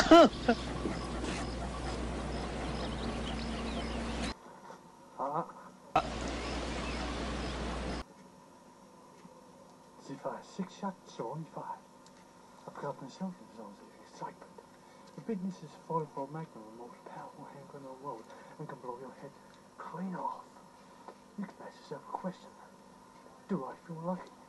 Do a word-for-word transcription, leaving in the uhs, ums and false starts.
Ah. C'est fait six shots sur only-five. Après attention, ils ont the excitement. The bigness is forty-four Magnum, the most powerful handgun on the road, and can blow your head clean off. You can ask yourself a question. Do I feel lucky?